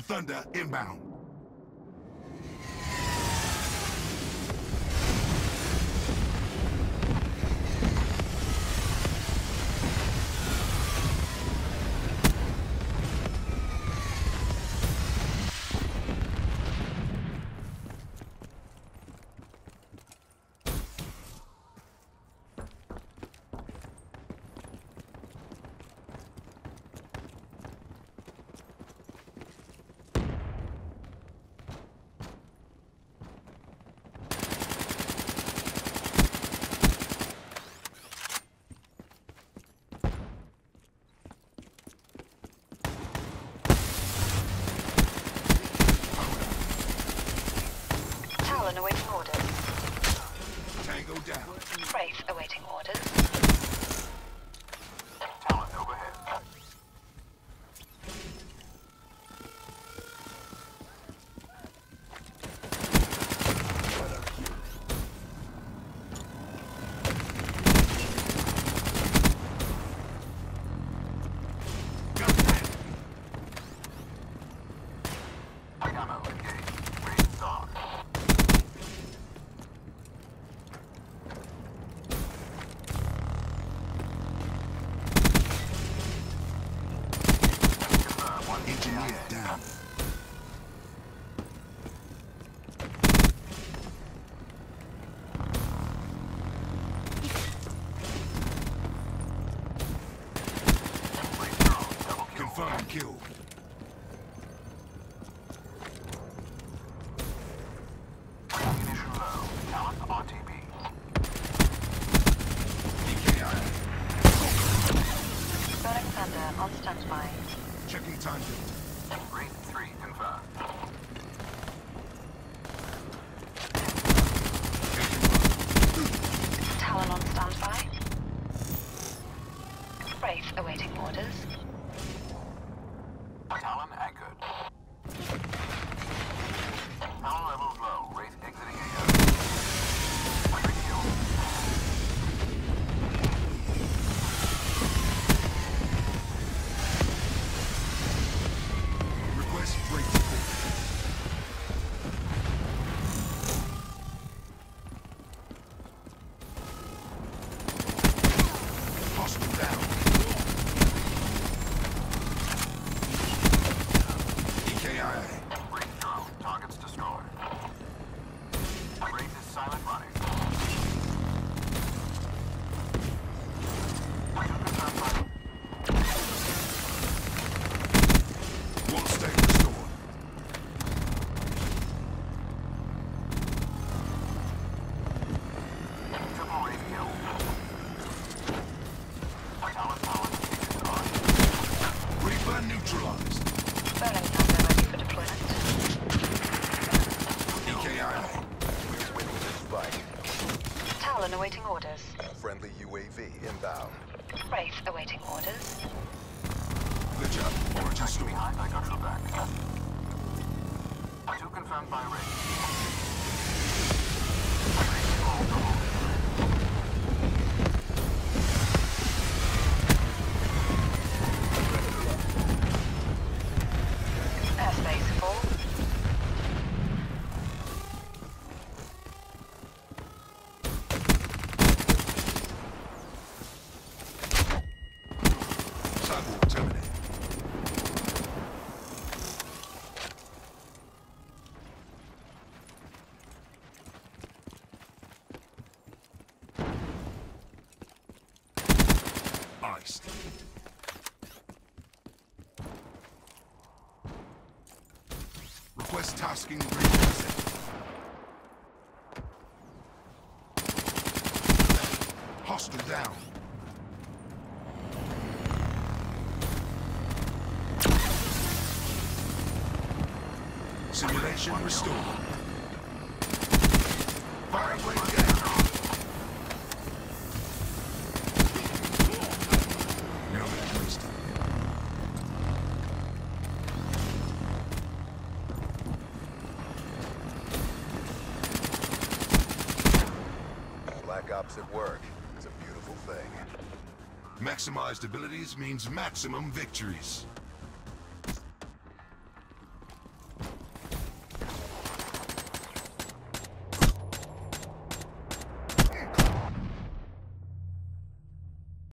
Thunder inbound. Talon awaiting orders. Tango down. Wraith awaiting orders. Talon overhead. Ammo engaged. Raising dog. Engineer down. Confirmed kill. Ammunition low. Talon RTB. EKI. Burning Thunder on standby. Checking time build. Raid 3 confirmed. Talon on standby. Wraith awaiting orders. Talon anchored. Talon levels low. Wraith exiting AO. Wraith kill. Request break support. Hostile down. EKIA. Wraith drone. Targets destroyed. Wraith is silent running. One state restored. Triple Wraith kill. Talon is on. Reaper neutralized. Burning Thunder ready for deployment. EKIA. We're winning this fight. Talon awaiting orders. Friendly UAV inbound. Wraith awaiting orders. Good job. Origin Stay store. behind. I got your back. 2 confirmed by Wraith. Airspace full. Sidewalk terminated. Iced. Request tasking requested. Hostile down. Simulation restored. Firing rate down. No man wasted. Black Ops at work. It's a beautiful thing. Maximized abilities means maximum victories.